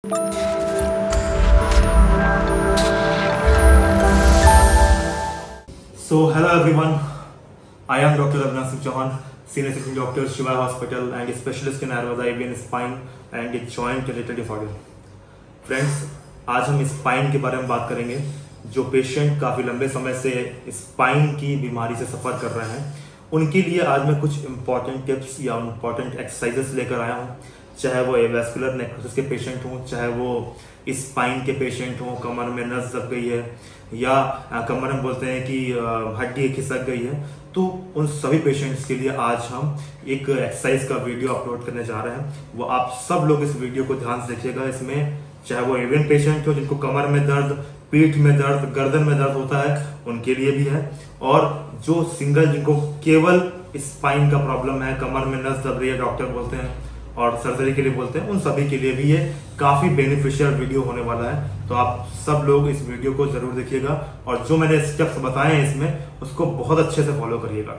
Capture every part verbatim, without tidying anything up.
So hello everyone, I am Doctor Avinash Singh Chauhan, Senior Assistant Doctor, Shiva Hospital and Specialist in Ayurveda, A V N Spine and Joint Related Disorder. Friends, आज हम spine के बारे में बात करेंगे। जो patient काफ़ी लंबे समय से स्पाइन की बीमारी से सफ़र कर रहे हैं, उनके लिए आज मैं कुछ इंपॉर्टेंट टिप्स या इंपॉर्टेंट एक्सरसाइजेस लेकर आया हूँ। चाहे वो एवेस्कुलर नेक्रोसिस के पेशेंट हों, चाहे वो स्पाइन के पेशेंट हों, कमर में नस दब गई है या कमर में बोलते हैं कि हड्डी खिसक गई है, तो उन सभी पेशेंट्स के लिए आज हम एक एक्सरसाइज का वीडियो अपलोड करने जा रहे हैं। वो आप सब लोग इस वीडियो को ध्यान से देखिएगा। इसमें चाहे वो एवियन पेशेंट हो जिनको कमर में दर्द, पीठ में दर्द, गर्दन में दर्द होता है, उनके लिए भी है, और जो सिंगल जिनको केवल स्पाइन का प्रॉब्लम है, कमर में नस दब रही है डॉक्टर बोलते हैं और सर्जरी के लिए बोलते हैं, उन सभी के लिए भी ये काफी बेनिफिशियल वीडियो होने वाला है। तो आप सब लोग इस वीडियो को जरूर देखिएगा और जो मैंने स्टेप्स बताए हैं इसमें, उसको बहुत अच्छे से फॉलो करिएगा।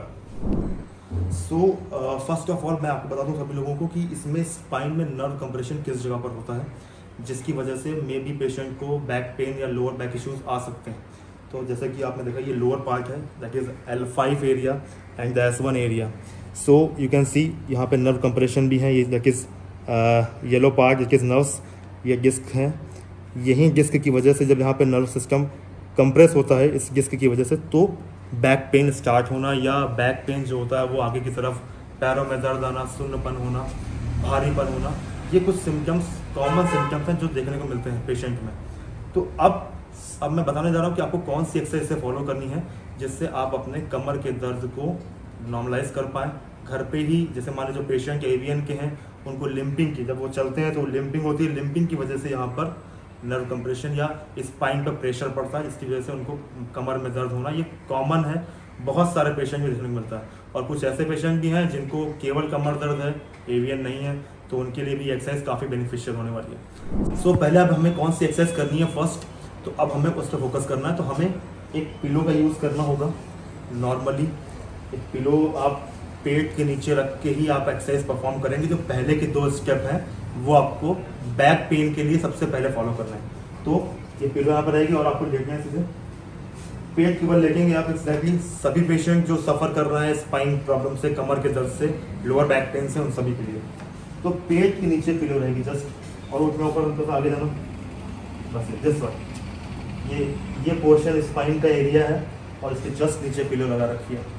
सो फर्स्ट ऑफ ऑल मैं आपको बता दूं सभी लोगों को कि इसमें स्पाइन में नर्व कंप्रेशन किस जगह पर होता है, जिसकी वजह से मे बी पेशेंट को बैक पेन या लोअर बैक इश्यूज आ सकते हैं। तो जैसे कि आपने देखा, ये लोअर पार्ट है, that is L five area and the S one area. So you can see यहाँ पे नर्व कंप्रेशन भी है। ये that is yellow part that is nerves, ये डिस्क है। यही डिस्क की वजह से जब यहाँ पे नर्व सिस्टम कंप्रेस होता है इस डिस्क की वजह से, तो बैक पेन स्टार्ट होना या बैक पेन जो होता है वो आगे की तरफ, पैरों में दर्द आना, सुन्नपन होना, भारीपन होना, ये कुछ सिम्टम्स, कॉमन सिम्टम्स हैं जो देखने को मिलते हैं पेशेंट में। तो अब अब मैं बताने जा रहा हूँ कि आपको कौन सी एक्सरसाइज से फॉलो करनी है जिससे आप अपने कमर के दर्द को नॉर्मलाइज कर पाएँ घर पे ही। जैसे मान लीजिए जो पेशेंट एवियन के हैं, उनको लिम्पिंग की, जब वो चलते हैं तो लिम्पिंग होती है, लिम्पिंग की वजह से यहाँ पर नर्व कंप्रेशन या स्पाइन पर प्रेशर पड़ता है, जिसकी वजह से उनको कमर में दर्द होना, ये कॉमन है, बहुत सारे पेशेंट में देखने को मिलता है। और कुछ ऐसे पेशेंट भी हैं जिनको केवल कमर दर्द है, एवियन नहीं है, तो उनके लिए भी एक्सरसाइज काफ़ी बेनिफिशियल होने वाली है। सो so, पहले अब हमें कौन सी एक्सरसाइज करनी है फर्स्ट, तो अब हमें उस पर फोकस करना है। तो हमें एक पिलो का यूज़ करना होगा। नॉर्मली एक पिलो आप पेट के नीचे रख के ही आप एक्सरसाइज परफॉर्म करेंगे। जो पहले के दो स्टेप हैं वो आपको बैक पेन के लिए सबसे पहले फॉलो करना है। तो ये पिलो यहाँ पर रहेगी और आपको लेटना है, सीधे पेट के बल लेटेंगे आप। एक्जैक्टली सभी पेशेंट जो सफ़र कर रहे हैं स्पाइन प्रॉब्लम से, कमर के दर्द से, लोअर बैक पेन से, उन सभी के लिए तो पेट के नीचे पिलो रहेगी जस्ट, और उठने ऊपर उनको आगे जाना, बस दिस वन, ये ये पोर्शन स्पाइन का एरिया है और इसके जस्ट नीचे पिलो लगा रखी है।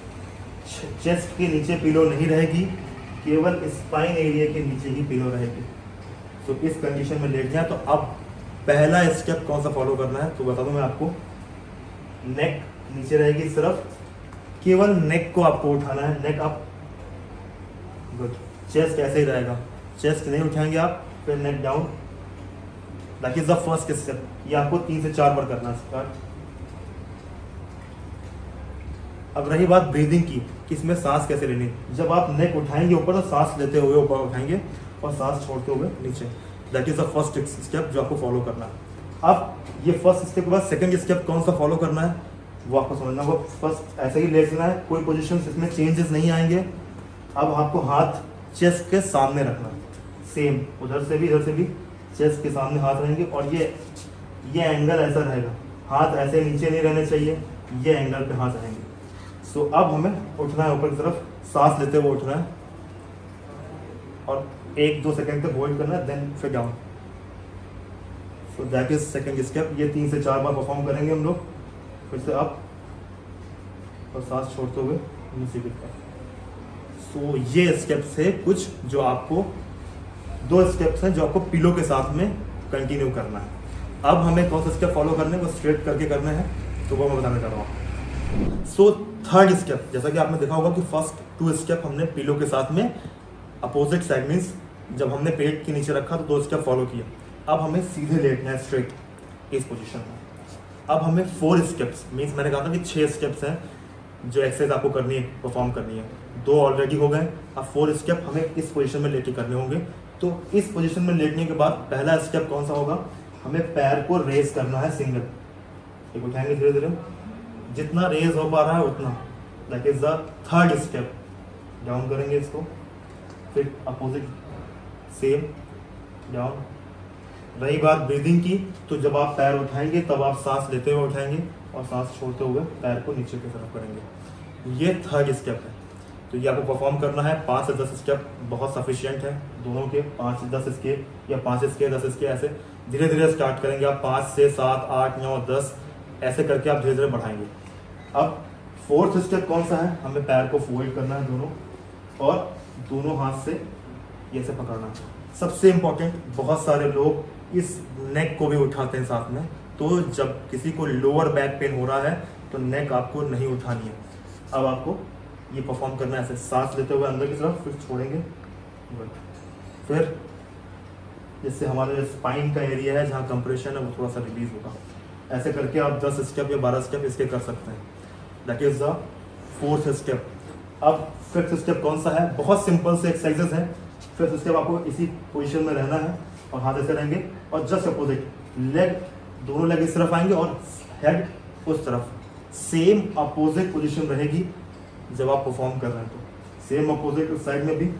चेस्ट के नीचे पिलो नहीं रहेगी, केवल स्पाइन एरिया के नीचे ही पिलो रहेगी। तो इस कंडीशन में लेट जाए। तो अब पहला स्टेप कौन सा फॉलो करना है तो बता दूं मैं आपको। नेक नीचे रहेगी इस तरफ, केवल नेक को आपको उठाना है, नेक अप, गुड। चेस्ट ऐसे ही रहेगा, चेस्ट नहीं उठाएंगे आप, फिर neck down, that is the first step. ये आपको तीन से चार बार करना है स्टार्ट। अब रही बात ब्रीदिंग की कि इसमें सांस कैसे लेनी। जब आप नेक उठाएंगे ऊपर तो सांस लेते हुए ऊपर उठाएंगे और सांस छोड़ते हुए नीचे, that is the first step जो आपको फॉलो करना है। अब ये फर्स्ट स्टेप के बाद सेकंड स्टेप कौन सा फॉलो करना है वो आपको समझना होगा। फर्स्ट ऐसे ही लेटना है, कोई पोजीशन इसमें चेंजेस नहीं आएंगे। अब आपको हाथ चेस्ट के सामने रखना, सेम उधर से भी इधर से भी चेस्ट के सामने हाथ रहेंगे और ये ये एंगल ऐसा रहेगा, हाथ ऐसे नीचे नहीं रहने चाहिए, ये एंगल पे हाथ रहेंगे। सो so, अब हमें उठना है ऊपर की तरफ, सांस लेते हुए उठना है और एक दो सेकंड तक होल्ड करना है, देन फिर down. So that is second step. ये तीन से चार बार परफॉर्म करेंगे हम लोग। फिर से अप और सांस छोड़ते हुए नीचे की तरफ। सो ये स्टेप्स है कुछ जो आपको, दो स्टेप्स हैं जो आपको पिलो के साथ में कंटिन्यू करना है। अब हमें कौन सा स्टेप फॉलो करने, वो स्ट्रेट करके करने हैं, तो वो मैं बताने जा रहा हूँ। सो थर्ड स्टेप, जैसा कि आपने देखा होगा कि फर्स्ट टू स्टेप हमने पिलो के साथ में अपोजिट साइड, मीन्स जब हमने पेट के नीचे रखा तो दो स्टेप फॉलो किया। अब हमें सीधे लेटना है स्ट्रेट इस पोजीशन में। अब हमें फोर स्टेप्स, मीन्स मैंने कहा था कि छह स्टेप्स हैं जो एक्सरसाइज आपको करनी है, परफॉर्म करनी है। दो ऑलरेडी हो गए, अब फोर स्टेप हमें इस पोजीशन में लेटे करने होंगे। तो इस पोजीशन में लेटने के बाद पहला स्टेप कौन सा होगा, हमें पैर को रेज करना है सिंगल। एक उठाएंगे धीरे धीरे, जितना रेज हो पा रहा है उतना, that is the third step. Down करेंगे इसको, फिर अपोजिट सेम डाउन, रही बात ब्रीदिंग की, तो जब आप पैर उठाएंगे तब आप सांस लेते हुए उठाएंगे और सांस छोड़ते हुए पैर को नीचे की तरफ करेंगे। ये थर्ड स्टेप है। तो ये आपको परफॉर्म करना है। पाँच से दस स्टेप बहुत सफिशिएंट है दोनों के। पाँच से दस इसके या पाँच इसके दस इसके, ऐसे धीरे धीरे स्टार्ट करेंगे आप। पाँच से सात आठ नौ दस ऐसे करके आप धीरे धीरे बढ़ाएंगे। अब फोर्थ स्टेप कौन सा है? हमें पैर को फोल्ड करना है दोनों, और दोनों हाथ से ये से पकड़ना है। सबसे इम्पोर्टेंट, बहुत सारे लोग इस नेक को भी उठाते हैं साथ में, तो जब किसी को लोअर बैक पेन हो रहा है तो नेक आपको नहीं उठानी है। अब आपको ये परफॉर्म करना है ऐसे, सांस लेते हुए अंदर की तरफ, फिर छोड़ेंगे, फिर जिससे हमारे स्पाइन का एरिया है जहाँ कंप्रेशन है वो थोड़ा सा रिलीज होगा। ऐसे करके आप दस स्टेप या बारह स्टेप इसके कर सकते हैं। That is the fourth step. अब फिफ्थ स्टेप कौन सा है? बहुत सिंपल से एक्सरसाइजेस है। फिफ्थ स्टेप आपको इसी पोजीशन में रहना है और हाथ ऐसे रहेंगे और जस्ट अपोजिट लेग, दोनों लेग इस तरफ आएंगे और हेड उस तरफ। सेम अपोजिट पोजीशन रहेगी जब आप परफॉर्म कर रहे हैं, तो सेम अपोजिट उस साइड में भी,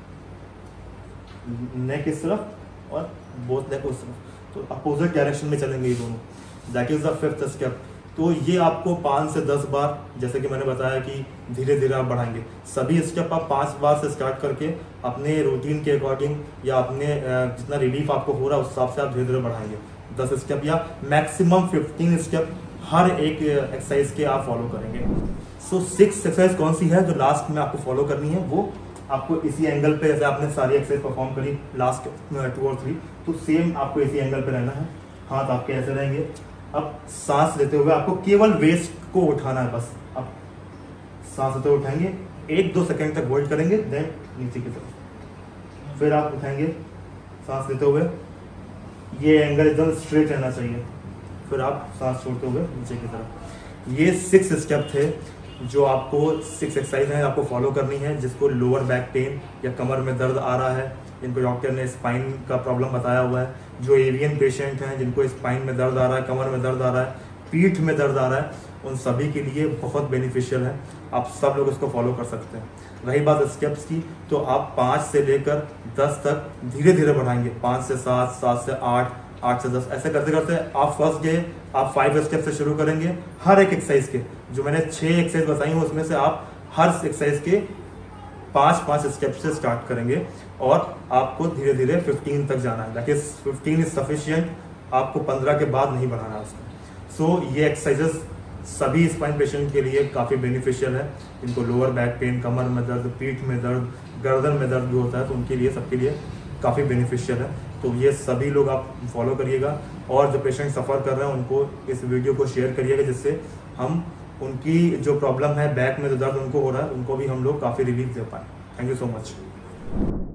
नेक इस तरफ और बोथ नेक उस तरफ, तो अपोजिट डायरेक्शन में चलेंगे ये दोनों। That is the fifth step. तो ये आपको पाँच से दस बार, जैसे कि मैंने बताया कि धीरे धीरे आप बढ़ाएंगे। सभी स्टेप आप पाँच बार से स्टार्ट करके अपने रूटीन के अकॉर्डिंग या अपने जितना रिलीफ आपको हो रहा है उस हिसाब से आप धीरे धीरे बढ़ाएंगे। दस स्टेप या मैक्सिमम फिफ्टीन स्टेप हर एक एक्सरसाइज के आप फॉलो करेंगे। सो सिक्स एक्सरसाइज कौन सी है जो लास्ट में आपको फॉलो करनी है? वो आपको इसी एंगल पे, जैसे आपने सारी एक्सरसाइज परफॉर्म करी लास्ट टू और थ्री, तो सेम आपको इसी एंगल पे रहना है। हाथ आपके ऐसे रहेंगे। अब सांस लेते हुए आपको केवल वेस्ट को उठाना है बस। अब सांस लेते हुए उठाएंगे, एक दो सेकंड तक होल्ड करेंगे, देन नीचे की तरफ, फिर आप उठाएंगे सांस लेते हुए। ये एंगल एकदम स्ट्रेट रहना चाहिए, फिर आप सांस छोड़ते हुए नीचे की तरफ। ये सिक्स स्टेप थे जो आपको, सिक्स एक्सरसाइज है आपको फॉलो करनी है। जिसको लोअर बैक पेन या कमर में दर्द आ रहा है, जिनको डॉक्टर ने स्पाइन का प्रॉब्लम बताया हुआ है, जो एवियन पेशेंट हैं जिनको स्पाइन में दर्द आ रहा है, कमर में दर्द आ रहा है, पीठ में दर्द आ रहा है, उन सभी के लिए बहुत बेनिफिशियल है। आप सब लोग इसको फॉलो कर सकते हैं। रही बात स्टेप्स की, तो आप पाँच से लेकर दस तक धीरे धीरे बढ़ाएंगे। पाँच से सात, सात से आठ, आठ से दस, ऐसे करते करते आप फर्स्ट डे आप फाइव स्टेप से शुरू करेंगे। हर एक एक्सरसाइज के, जो मैंने छह एक्सरसाइज बताई हूँ उसमें से आप हर एक्सरसाइज के पांच पांच स्टेप से स्टार्ट करेंगे और आपको धीरे धीरे फिफ्टीन तक जाना है। That is fifteen is sufficient. आपको पंद्रह के बाद नहीं बढ़ाना है उसको। सो so, ये एक्सरसाइजेस सभी स्पाइन पेशेंट के लिए काफ़ी बेनिफिशियल है। जिनको लोअर बैक पेन, कमर में दर्द, पीठ में दर्द, गर्दन में दर्द भी होता है, तो उनके लिए, सबके लिए काफ़ी बेनिफिशियल है। तो ये सभी लोग आप फॉलो करिएगा, और जो पेशेंट सफ़र कर रहे हैं उनको इस वीडियो को शेयर करिएगा, जिससे हम उनकी जो प्रॉब्लम है बैक में जो दर्द उनको हो रहा है उनको भी हम लोग काफ़ी रिलीफ दे पाए। Thank you so much.